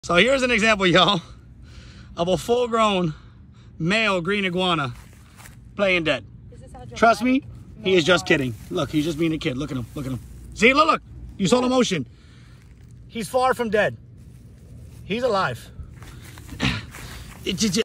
So here's an example, y'all, of a full-grown male green iguana playing dead. Trust me, he is just kidding. Look, he's just being a kid. Look at him. Look at him. See, look. You saw the motion. He's far from dead. He's alive.